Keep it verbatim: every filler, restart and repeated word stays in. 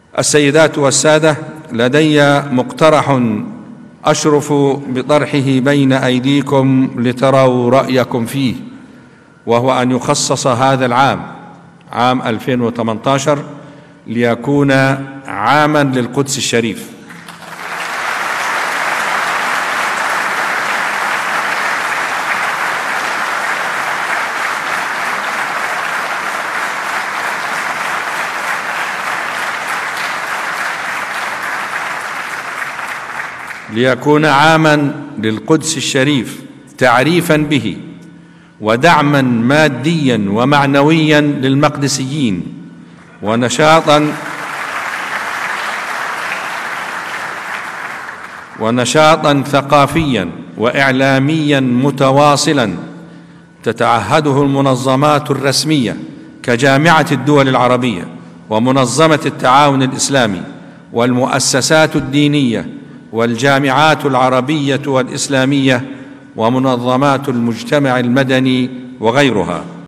السيدات والسادة، لدي مقترح أشرف بطرحه بين أيديكم لتروا رأيكم فيه، وهو أن يخصص هذا العام، عام ألفين وثمانية عشر، ليكون عاماً للقدس الشريف. ليكون عاماً للقدس الشريف تعريفاً به ودعماً مادياً ومعنوياً للمقدسيين، ونشاطاً ونشاطاً ثقافياً وإعلامياً متواصلاً تتعهده المنظمات الرسمية كجامعة الدول العربية ومنظمة التعاون الإسلامي والمؤسسات الدينية والجامعات العربية والإسلامية ومنظمات المجتمع المدني وغيرها.